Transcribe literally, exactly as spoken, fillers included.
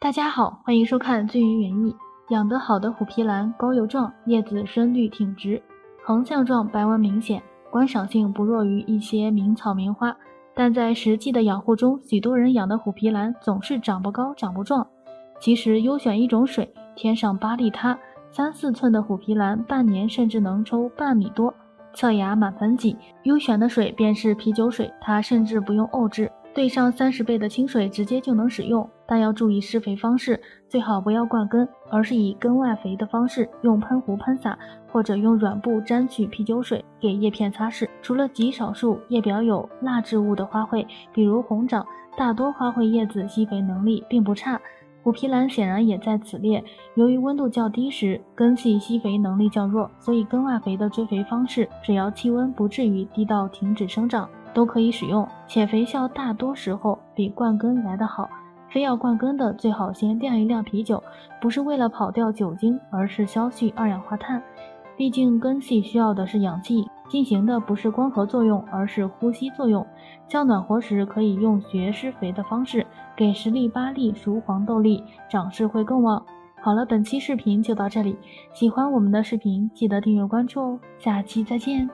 大家好，欢迎收看最云园艺。养得好的虎皮兰高又壮，叶子深绿挺直，横向状白纹明显，观赏性不弱于一些名草名花。但在实际的养护中，许多人养的虎皮兰总是长不高长不壮。其实优选一种水，添上八利他，三四寸的虎皮兰半年甚至能抽半米多，侧芽满盆挤。优选的水便是啤酒水，它甚至不用沤制，兑上三十倍的清水直接就能使用。但要注意施肥方式，最好不要灌根，而是以根外肥的方式，用喷壶喷洒，或者用软布沾取啤酒水给叶片擦拭。除了极少数叶表有蜡质物的花卉，比如红掌，大多花卉叶子吸肥能力并不差。虎皮兰显然也在此列。由于温度较低时，根系吸肥能力较弱，所以根外肥的追肥方式，只要气温不至于低到停止生长，都可以使用，且肥效大多时候比灌根来得好。非要灌根的，最好先晾一晾啤酒，不是为了跑掉酒精，而是消去二氧化碳。毕竟根系需要的是氧气，进行的不是光合作用，而是呼吸作用。较暖和时可以用学施肥的方式，给十粒八粒熟黄豆粒，长势会更旺。好了，本期视频就到这里，喜欢我们的视频记得订阅关注哦，下期再见。